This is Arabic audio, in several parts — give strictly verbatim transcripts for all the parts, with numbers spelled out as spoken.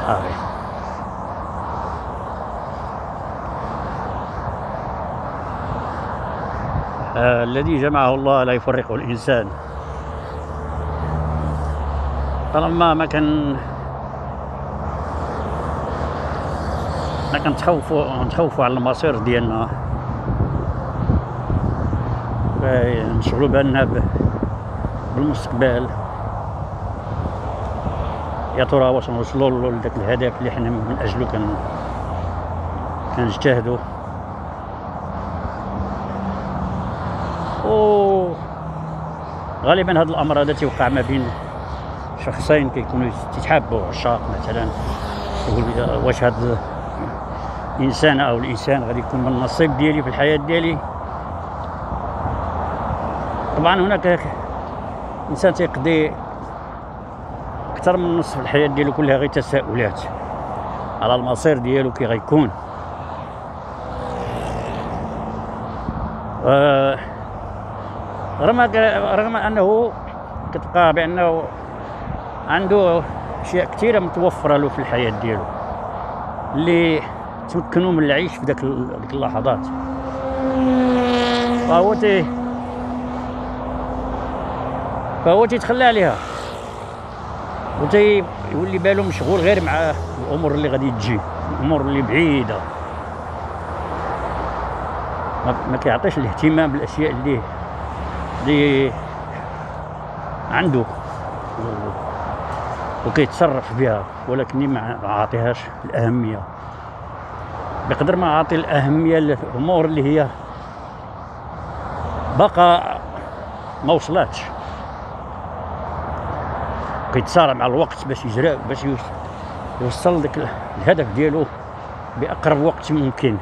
صافي. آه الذي جمعه الله لا يفرقه الإنسان. طالما ما كان ما كنتخوفوا نتخوفوا على المصير ديالنا، نشغلوا بالنا بالمستقبل، يا ترى واش نوصلوا لذاك الهدف اللي حنا من اجله كان كنجتهدوا. و غالبا هذا الامر هذا تيوقع ما بين شخصين كيكونوا تيتحابوا عشاق مثلا، يقول واش هذا الانسان او الانسان غادي يكون من النصيب ديالي في الحياه ديالي. طبعا هناك انسان تيقضي اكثر من نصف الحياه ديالو كلها غير تساؤلات على المصير ديالو كي غيكون. آه رغم رغم انه كتلقى بانه عنده اشياء كثيره متوفره له في الحياه ديالو اللي تمكنوا من العيش في ذاك ديك اللحظات، فهو تي فهو تيتخلى عليها وتي يولي بالو مشغول غير مع الامور اللي غادي تجي، الامور اللي بعيده، ما كيعطيش الاهتمام بالاشياء اللي اللي عنده وكيتصرف بها، ولكن ما عاطيهاش الاهميه بقدر ما عاطي الاهميه للامور اللي هي باقا ما وصلاتش. كيتصارع مع الوقت باش يجرى باش يوصل داك الهدف ديالو باقرب وقت ممكن،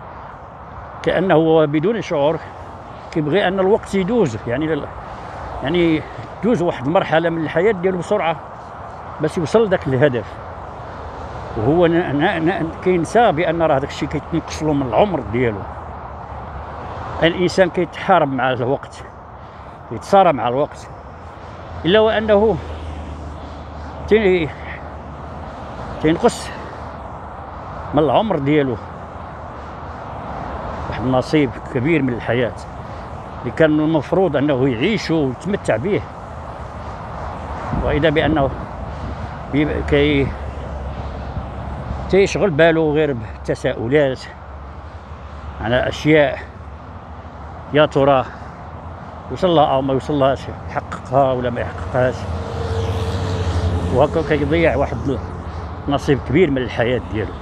كانه بدون شعور كيبغي ان الوقت يدوز، يعني يعني دوز واحد المرحله من الحياه ديالو بسرعه باش يوصل داك الهدف، وهو كينسى بان راه داك الشيء كيتنقص له من العمر ديالو. الانسان كيتحارب مع الوقت، يتصارع مع الوقت، الا وانه تينقص من العمر ديالو واحد النصيب كبير من الحياه اللي كان المفروض انه يعيش ويتمتع به، واذا بانه كي تيشغل بالو غير بالتساؤلات على اشياء يا ترى وصل لها او ما وصلهاش، يحققها ولا ما يحققهاش، وهكا كيضيع واحد نصيب كبير من الحياه ديالو.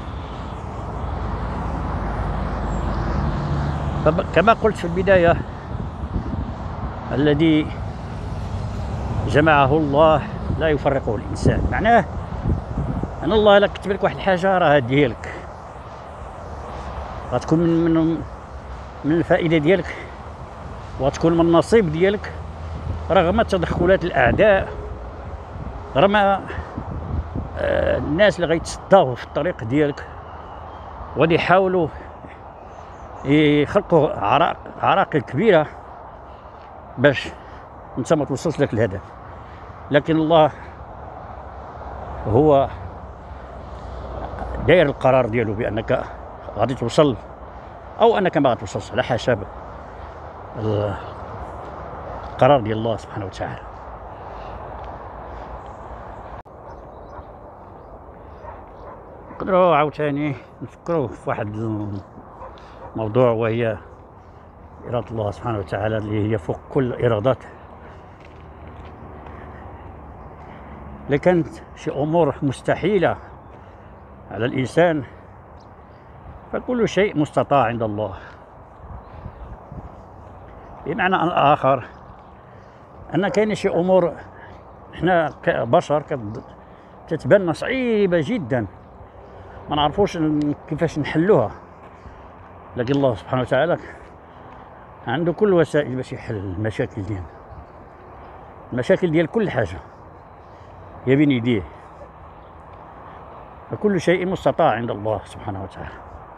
كما قلت في البدايه، الذي جمعه الله لا يفرقه الانسان، معناه ان الله الا كتب لك واحد الحاجه راه ديالك، غتكون من من من الفائده ديالك وغتكون من النصيب ديالك، رغم تدخلات الاعداء، رغم آه الناس اللي غيتصداو في الطريق ديالك وغادي يحاولوا يخلقوا عراقل كبيره باش انت ما توصلش لك الهدف. لكن الله هو داير القرار ديالو بانك غادي توصل او انك ما غاتوصلش على حسب القرار ديال الله سبحانه وتعالى. نقدروا عاوتاني نفكروا في واحد الموضوع، وهي إرادة الله سبحانه وتعالى اللي هي فوق كل الإرادات. اللي كانت شي أمور مستحيلة على الإنسان فكل شيء مستطاع عند الله. بمعنى آخر أن كاين شي أمور إحنا كبشر كتتبنى صعيبة جدا ما نعرفوش كيفاش نحلوها، لكن الله سبحانه وتعالى عنده كل الوسائل باش يحل المشاكل ديالنا. المشاكل ديال كل حاجه هي بين يديه، فكل شيء مستطاع عند الله سبحانه وتعالى.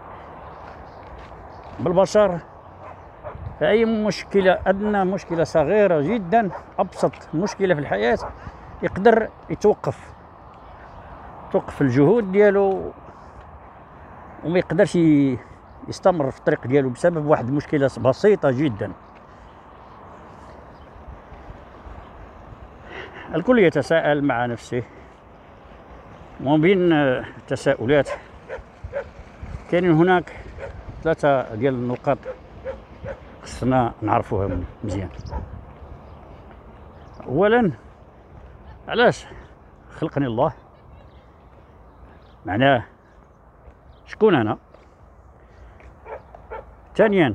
بالبشر فأي مشكلة، أدنى مشكلة صغيرة جدا، أبسط مشكلة في الحياة يقدر يتوقف توقف الجهود ديالو وما يقدرش يستمر في الطريق ديالو بسبب واحد المشكلة بسيطة جدا. الكل يتساءل مع نفسه، ومن بين التساؤلات كاين هناك ثلاثة ديال النقاط خصنا نعرفوها مزيان. اولا، علاش خلقني الله؟ معناه شكون انا؟ ثانيا،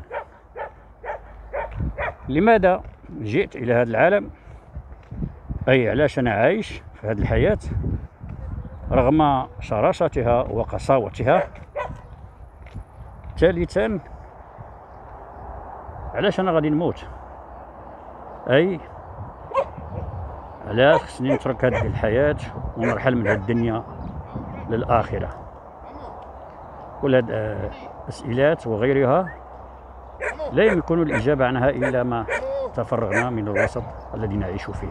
لماذا جئت الى هذا العالم؟ اي علاش انا عايش في هذه الحياة رغم شراستها وقساوتها؟ ثالثا، علاش انا غادي نموت؟ اي علاش خصني نترك هذه الحياة ونرحل من هذه الدنيا للآخرة؟ كل هذه الأسئلات وغيرها لا يمكن الإجابة عنها إلا ما تفرغنا من الوسط الذي نعيش فيه،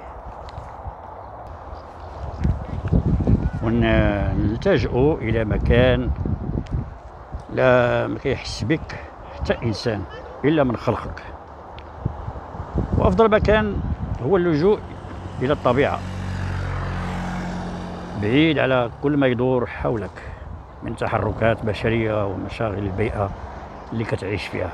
ونلتجئ إلى مكان لا ما كيحس بك حتى إنسان إلا من خلقك. وأفضل مكان هو اللجوء إلى الطبيعة، بعيد على كل ما يدور حولك من تحركات بشرية ومشاغل البيئة اللي كتعيش فيها.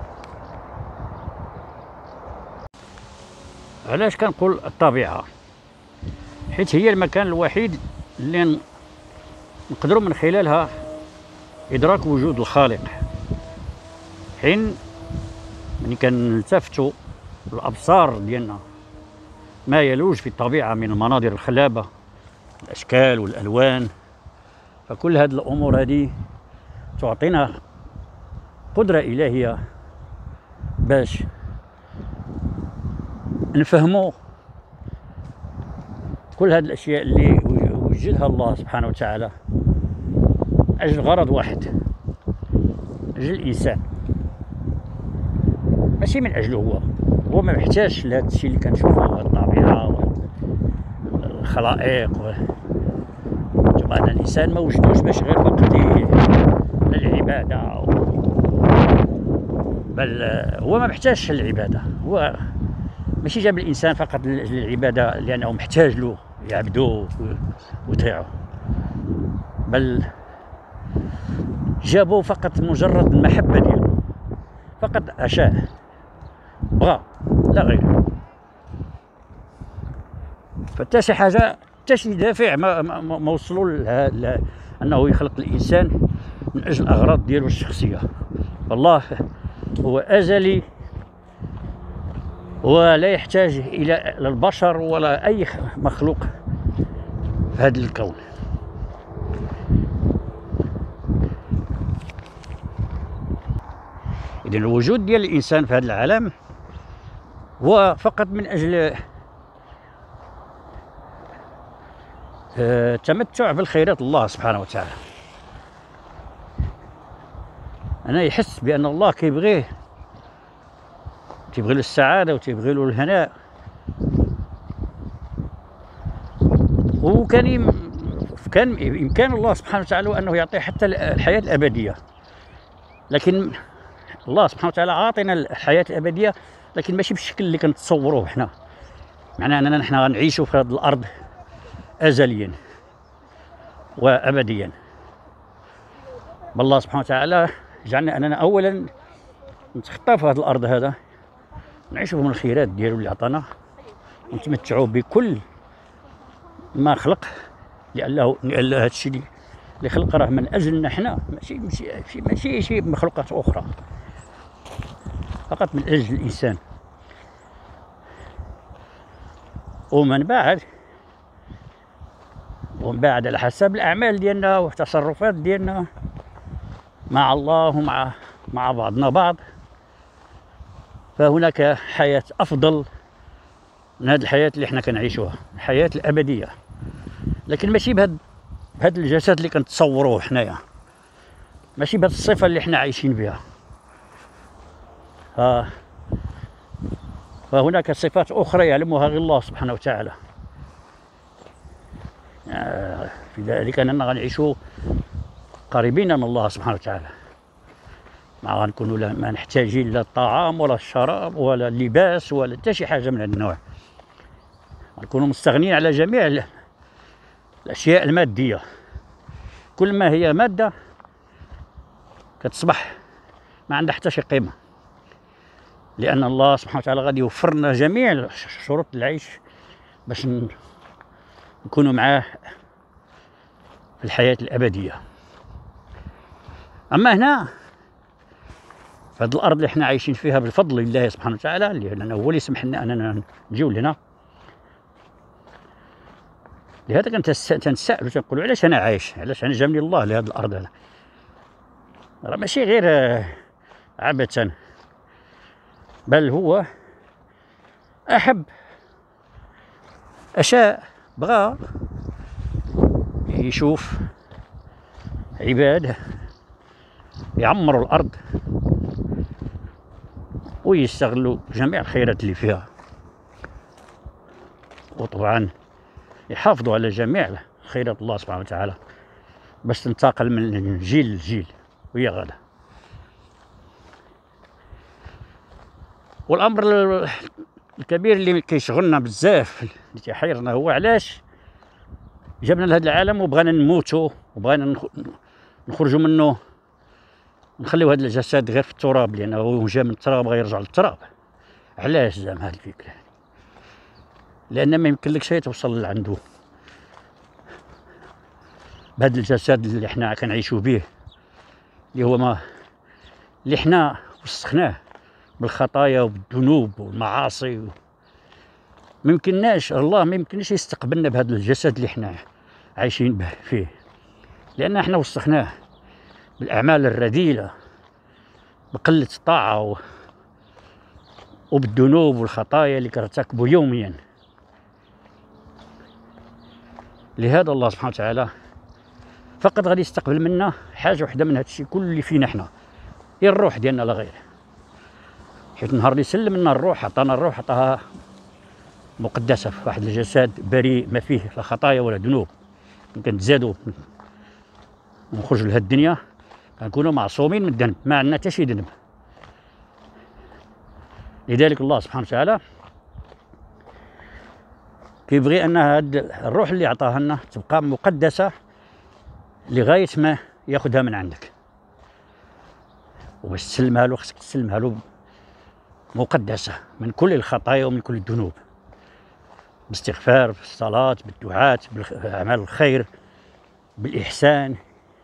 علاش كنقول الطبيعة؟ حيث هي المكان الوحيد اللي نقدروا من خلالها إدراك وجود الخالق. حين ملي كنلتفتوا الأبصار ديالنا ما يلوج في الطبيعة من المناظر الخلابة، الأشكال والألوان، فكل هذه الأمور هذه تعطينا قدرة إلهية باش نفهموا كل هذه الأشياء اللي وجدها الله سبحانه وتعالى أجل غرض واحد، أجل الإنسان، ماشي من أجله هو. هو ما محتاجش لهذا الشيء اللي كنشوفوه، الطبيعة والخلائق. طبعا الإنسان ما وجدوش باش غير فقط للعبادة، بل هو ما محتاجش للعبادة. هو ماشي جاب الإنسان فقط لأجل العبادة لأنه محتاج له يعبدوه ويطيعوه، بل جابوه فقط مجرد المحبة ديالو، فقط أشاء بغى لا غير. فتا شي حاجة، تا شي دافع ما, ما, ما وصلوا لأنه يخلق الإنسان من أجل الأغراض ديالو الشخصية. الله هو أزلي ولا يحتاج إلى البشر ولا أي مخلوق في هذا الكون. إذن الوجود ديال الإنسان في هذا العالم هو فقط من أجل التمتع بالخيرات الله سبحانه وتعالى. أنا يحس بأن الله كيبغيه، تيبغي له السعادة وتيبغي له الهناء، وكان كان بإمكان الله سبحانه وتعالى أنه يعطيه حتى الحياة الأبدية، لكن الله سبحانه وتعالى عاطينا الحياة الأبدية، لكن ماشي بالشكل اللي كنتصوروه حنا. معناه أننا نحن غنعيشوا في هذه الأرض أزليا وأبديا. بل الله سبحانه وتعالى جعلنا أننا أولا نتخطى في هذه الأرض هذا، نعيشوا من الخيرات ديالو اللي عطانا، ونتمتعوا بكل ما خلق، لأنه هذا الشيء اللي خلق راه من أجلنا حنا، ماشي ماشي ماشي شي مخلوقات أخرى، فقط من أجل الإنسان. ومن بعد ومن بعد على حسب الأعمال ديالنا والتصرفات ديالنا مع الله ومع مع بعضنا بعض، فهناك حياة أفضل من هذه الحياة اللي احنا كنعيشوها، الحياة الأبدية، لكن ماشي بهذا بهذا الجسد اللي كنتصوروه حنايا، ماشي بهذه الصفة اللي احنا عايشين بها. ها فهناك صفات أخرى يعلمها غير الله سبحانه وتعالى. في ذلك أننا غنعيشوا قريبين من الله سبحانه وتعالى، ما غنكونوا لا ما نحتاجين لا الطعام ولا الشراب ولا اللباس ولا حتى شي حاجة من هذا النوع، غنكونوا مستغنيين على جميع الأشياء المادية. كل ما هي مادة كتصبح ما عندها حتى شي قيمة، لأن الله سبحانه وتعالى غادي يوفر لنا جميع شروط العيش باش نكونوا معاه في الحياة الأبدية. أما هنا في هذه الأرض اللي حنا عايشين فيها بفضل الله سبحانه وتعالى، لأنه هو اللي سمح لنا أننا نجيو لهنا، لهذا كنتسائل وتنقولوا علاش أنا عايش، علاش أنا جابني الله لهذه الأرض هنا. راه ماشي غير عبثا، بل هو أحب أشاء بغى يشوف عباد يعمروا الأرض ويستغلوا جميع الخيرات اللي فيها، وطبعا يحافظوا على جميع خيرات الله سبحانه وتعالى باش تنتقل من جيل لجيل وهي غدا. والأمر الكبير اللي كيشغلنا بزاف اللي تيحيرنا هو علاش جابنا لهذا العالم وبغينا نموتوا وبغينا نخرجوا منه، نخليو هذا الجسد غير في التراب، لأنه هو جا من التراب بغا يرجع للتراب. علاش زعما هذه الفكرة؟ لأن ما يمكنلكش توصل لعندو بهذا الجسد اللي حنا كنعيشوا به، اللي هو ما اللي حنا وسخناه بالخطايا وبالذنوب والمعاصي. ما يمكنناش الله ما يمكنش يستقبلنا بهذا الجسد اللي حنا عايشين به فيه، لأن حنا وسخناه بالأعمال الرذيلة، بقلة الطاعة وبالذنوب والخطايا اللي كنرتكبوا يوميا. لهذا الله سبحانه وتعالى فقط غادي يستقبل منا حاجة وحدة من هذا الشيء كل اللي فينا حنا، هي الروح ديالنا لا غير. حيت النهار اللي سلم لنا الروح، عطانا الروح، عطاها مقدسة في واحد الجسد بريء ما فيه لا خطايا ولا ذنوب. يمكن تزادوا ونخرجوا لهاد الدنيا كنكونوا معصومين من الذنب، ما عندنا حتى شي ذنب. لذلك الله سبحانه وتعالى كيبغي ان هاد الروح اللي عطاها لنا تبقى مقدسة لغاية ما ياخذها من عندك، وباش تسلمها له خصك تسلمها له مقدسة من كل الخطايا ومن كل الذنوب، بالاستغفار، بالصلاة، بالدعاء، بأعمال الخير، بالإحسان.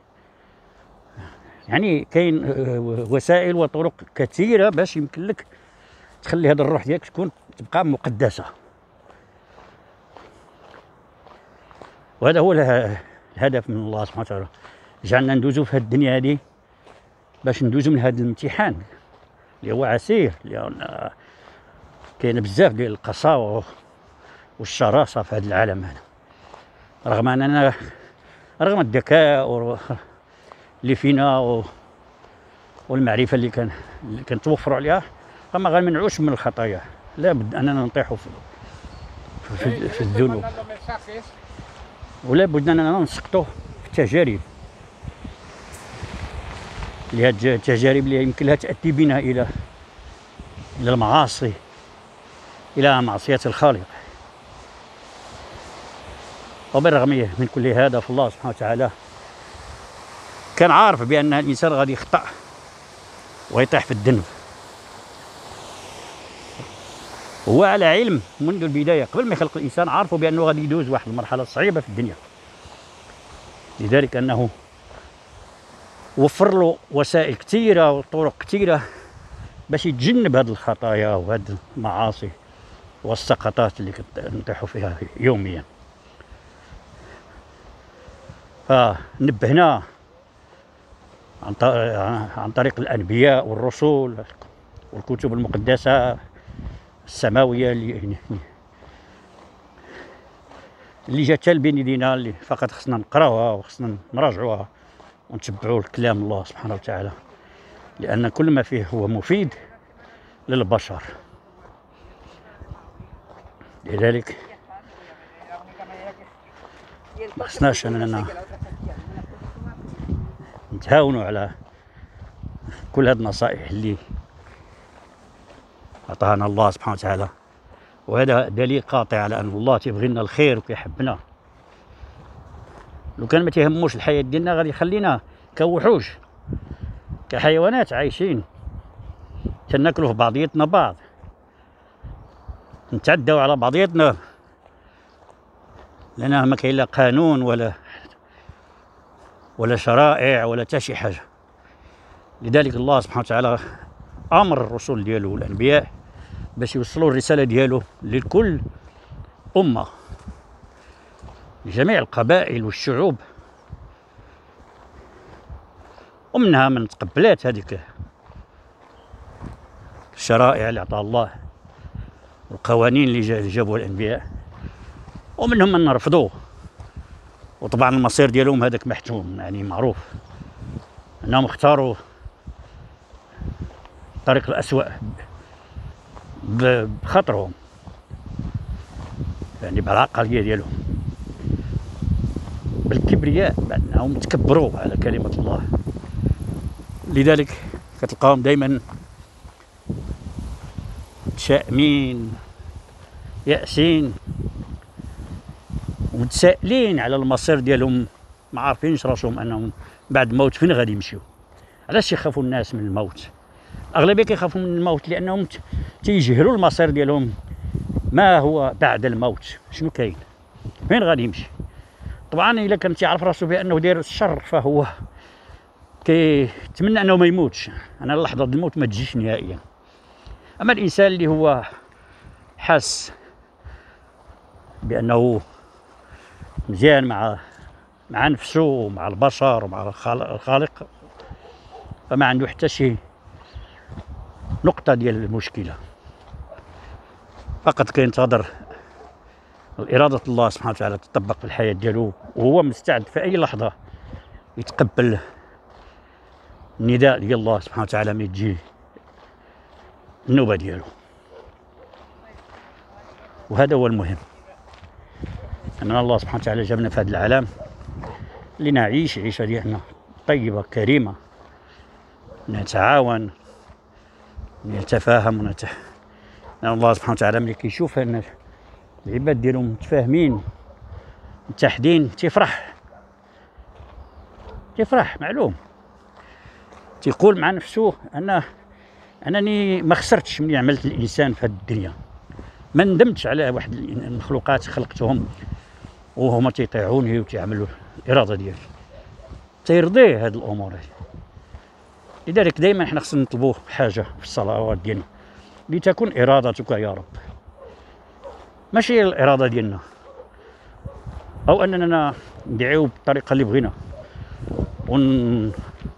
يعني كاين وسائل وطرق كثيرة باش يمكن لك تخلي هذا الروح ديالك تكون تبقى مقدسة. وهذا هو الهدف من الله سبحانه وتعالى، جعلنا ندوزو في هذه الدنيا هذه باش ندوزو من هذا الامتحان اللي هو عسير، لأن كاين بزاف ديال القساوة والشراسة في هذا العالم هذا، رغم أننا رغم الذكاء اللي فينا والمعرفة اللي كان اللي كنتوفروا عليها، فما غنمنعوش من الخطايا. لابد أننا نطيحوا في, في, في الذنوب، ولا بد أننا نسقطوا في التجارب، اللي هاد التجارب اللي يمكن لها تأتي بنا إلى إلى المعاصي، إلى معصية الخالق. وبالرغم من كل هذا فالله سبحانه وتعالى كان عارف بأن الإنسان غادي يخطأ ويطيح في الذنب، هو على علم منذ البداية قبل ما يخلق الإنسان، عارفه بأنه غادي يدوز واحد المرحلة صعيبة في الدنيا. لذلك أنه وفر له وسائل كثيرة وطرق كثيرة باش يتجنب هذه الخطايا وهذه المعاصي والسقطات اللي كنطيحوا فيها يوميا. فنبهنا عن طريق الأنبياء والرسل والكتب المقدسة السماوية اللي اللي جات بين يدينا، اللي فقط خصنا نقراوها وخصنا نراجعوها ونتبعوا الكلام الله سبحانه وتعالى، لأن كل ما فيه هو مفيد للبشر. لذلك ما خصناش اننا نتهاونوا على كل هذه النصائح اللي عطانا الله سبحانه وتعالى، وهذا دليل قاطع على ان الله تيبغي لنا الخير وكيحبنا. لو كان ما تيهموش الحياه ديالنا غادي يخلينا كوحوش كحيوانات عايشين تناكلوا في بعضياتنا بعض، نتعداو على بعضياتنا، لأنه ما كاين لا قانون ولا ولا شرائع ولا حتى شي حاجة. لذلك الله سبحانه وتعالى أمر الرسل ديالو والأنبياء باش يوصلوا الرسالة ديالو لكل أمة، لجميع القبائل والشعوب، ومنها من تقبلات هذيك الشرائع اللي عطاها الله والقوانين اللي جابوها الأنبياء، ومنهم من رفضوه. وطبعا المصير ديالهم هذاك محتوم، يعني معروف انهم اختاروا الطريق الأسوأ بخاطرهم، يعني بالعقلية ديالهم، بالكبرياء، بأنهم تكبروا على كلمة الله. لذلك كتلقاهم دائما متشائمين يأسين ومتسائلين على المصير ديالهم، ما عارفينش راسهم انهم بعد الموت فين غادي يمشيو. علاش يخافوا الناس من الموت؟ الاغلبيه كيخافوا من الموت لانهم تيجهلوا المصير ديالهم، ما هو بعد الموت، شنو كاين، فين غادي يمشي. طبعا الا كان تيعرف راسو بانه داير الشر فهو كيتمنى انه ما يموتش، انا لحظه الموت ما تجيش نهائيا. اما الانسان اللي هو حاس بانه مزيان مع مع نفسه ومع البشر ومع الخالق، فما عنده حتى شي نقطة ديال المشكلة، فقط كينتظر إرادة الله سبحانه وتعالى تطبق في الحياة ديالو، وهو مستعد في أي لحظة يتقبل النداء ديال الله سبحانه وتعالى ملي تجي النوبة ديالو. وهذا هو المهم، أن الله سبحانه وتعالى جابنا في هذا العالم لنعيش عيشة ديالنا طيبة كريمة، نتعاون نتفاهم ونتح لأن الله سبحانه وتعالى ملي كيشوف أن العباد ديالهم متفاهمين متحدين تيفرح تيفرح معلوم، تيقول مع نفسه أنا أنني ما خسرتش ملي عملت الإنسان في هذه الدنيا، ما ندمتش على واحد المخلوقات خلقتهم وهما تيطيعوني وتيعملوا الإرادة ديالي، تيرضيه هاد الأمور هذه. لذلك دائما حنا خصنا نطلبوا حاجة في الصلوات ديالنا، لتكن إرادتك يا رب، ماشي الإرادة ديالنا، أو أننا ندعيو بالطريقة اللي بغينا ون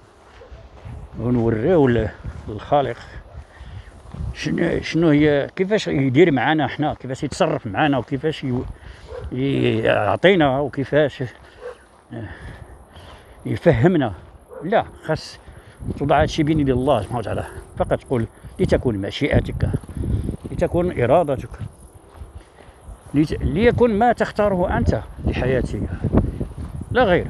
ونوريو للخالق شنو شنو هي، كيفاش يدير معنا حنا، كيفاش يتصرف معنا، وكيفاش يعطينا، وكيفاش يفهمنا. لا، خاص توضع هادشي بين يدي الله سبحانه وتعالى، فقط تقول لتكن مشيئتك، لتكن إرادتك، ليكن ما تختاره أنت لحياتك لا غير.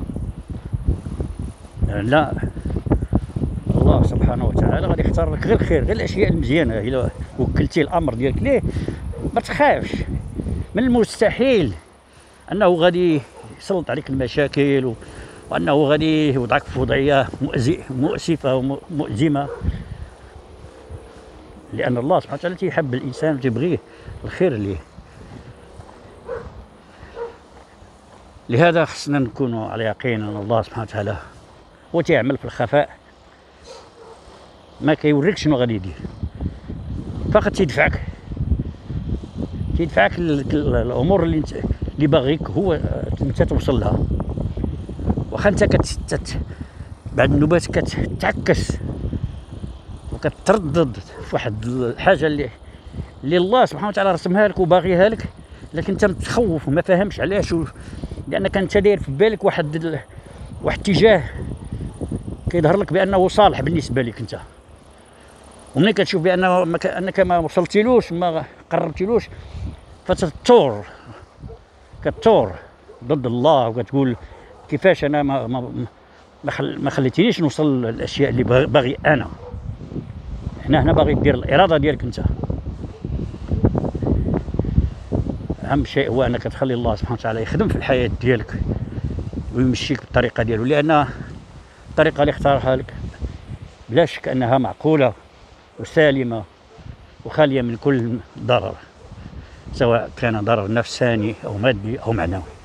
لا، الله سبحانه وتعالى غادي يختار لك غير الخير، غير الاشياء المزيانه. الا وكلتي الامر ديالك ليه ما تخافش، من المستحيل انه غادي يسلط عليك المشاكل، وانه غادي يوضعك في وضعيه مؤسفه ومؤزمه، لان الله سبحانه وتعالى تيحب الانسان وتيبغيه الخير ليه. لهذا خصنا نكونوا على يقين ان الله سبحانه وتعالى هو تيعمل في الخفاء، ما كيوريك شنو غادي يدير، فقط تيدفعك تيدفعك الامور اللي انت اللي باغيك هو انت توصل لها. واخا انت كت بعد النوبات كتعكس وكتردد في واحد الحاجه اللي اللي الله سبحانه وتعالى رسمها لك وباغيها لك، لكن انت متخوف وما فاهمش علاش، لانك انت داير في بالك واحد ال... واحد اتجاه كيظهر لك بانه صالح بالنسبه لك انت، وملي كتشوف بانه انك ما وصلتيلوش ما قربتيلوش فتثور كثور ضد الله، وكتقول كيفاش انا ما ما ما, خل ما خليتينيش نوصل للاشياء اللي باغي انا. هنا هنا باغي دير الاراده ديالك انت. اهم شيء هو انك تخلي الله سبحانه وتعالى يخدم في الحياه ديالك ويمشيك بالطريقه ديالو، لان الطريقه اللي اختارها لك بلا شك انها معقوله وسالمه وخاليه من كل ضرر، سواء كان ضرر نفساني او مادي او معنوي.